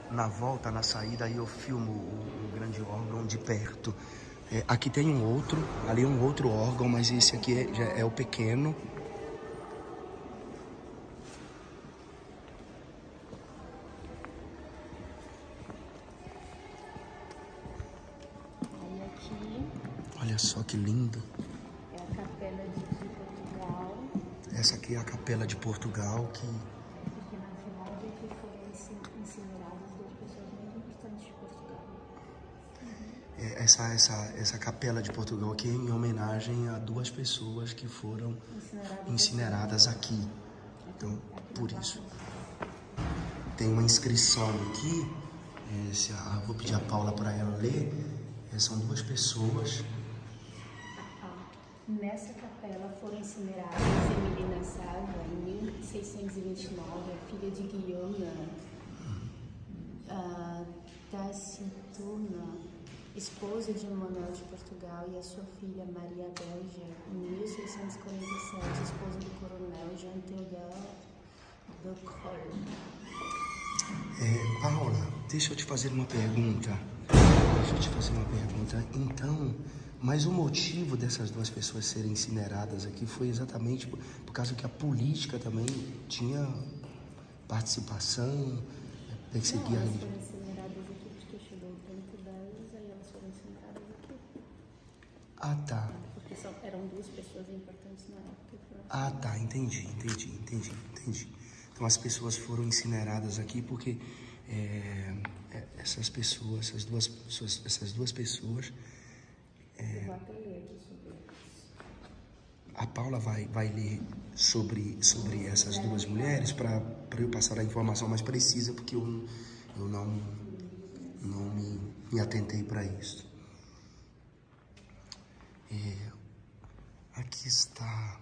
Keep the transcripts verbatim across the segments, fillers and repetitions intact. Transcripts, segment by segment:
na volta, na saída, aí eu filmo o, o grande órgão de perto. É, aqui tem um outro, ali um outro órgão, mas esse aqui é, já é o pequeno. Aí aqui... Olha só que lindo. É a Capela de Portugal. Essa aqui é a Capela de Portugal, que... Porque na final daqui foram incineradas duas pessoas muito importantes de Portugal. É, essa, essa, essa Capela de Portugal aqui é em homenagem a duas pessoas que foram Incineradas, incineradas aqui. Então, por isso. Tem uma inscrição aqui, é, se a, vou pedir a Paula para ela ler. É, são duas pessoas. Nessa capela foram incineradas Emilina Sava, em mil seiscentos e vinte e nove, a filha de Guilherme uh, Tacituna, esposa de Manuel de Portugal, e a sua filha Maria Belga, em mil seiscentos e quarenta e sete, esposa do coronel Jean Theodore de Cole. É, Paula, deixa eu te fazer uma pergunta. Deixa eu te fazer uma pergunta. Então, mas o motivo dessas duas pessoas serem incineradas aqui foi exatamente por, por causa que a política também tinha participação, perseguia... Não, elas foram incineradas aqui porque chegou o tempo delas, aí elas foram incineradas aqui. Ah, tá. Porque só, eram duas pessoas importantes na época. Foram Ah, tá, entendi, entendi, entendi, entendi. Então as pessoas foram incineradas aqui porque é, essas pessoas, essas duas, essas duas pessoas... É, a Paula vai, vai ler sobre, sobre essas duas mulheres para eu passar a informação mais precisa, porque eu, eu não, não me, me atentei para isso. É, aqui está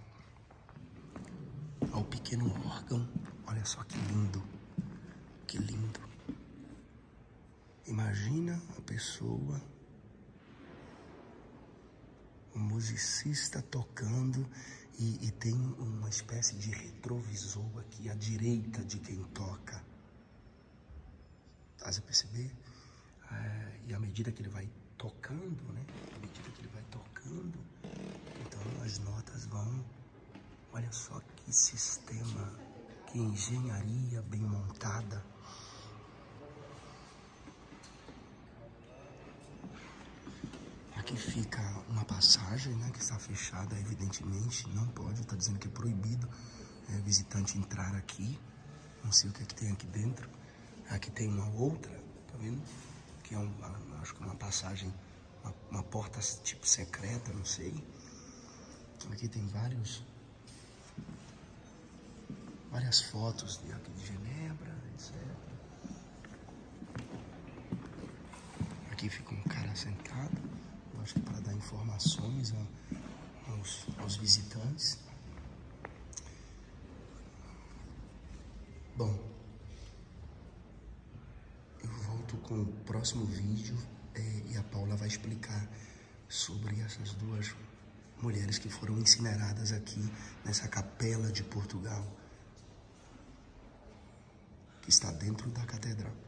o pequeno órgão. Olha só que lindo, que lindo. Imagina a pessoa... um musicista tocando e, e tem uma espécie de retrovisor aqui à direita de quem toca. Faz a perceber? É, e à medida que ele vai tocando, né? À medida que ele vai tocando, então as notas vão... Olha só que sistema, que engenharia bem montada. Aqui fica uma passagem, né, que está fechada, evidentemente, não pode, está dizendo que é proibido é, visitante entrar aqui. Não sei o que é que tem aqui dentro. Aqui tem uma outra, tá vendo? Que é um, acho que uma passagem, uma, uma porta tipo secreta, não sei. Aqui tem vários, várias fotos de, aqui de Genebra, etcétera. Aqui fica um cara sentado. Acho que para dar informações a, aos, aos visitantes. Bom, eu volto com o próximo vídeo é, e a Paula vai explicar sobre essas duas mulheres que foram incineradas aqui nessa Capela de Portugal, que está dentro da catedral.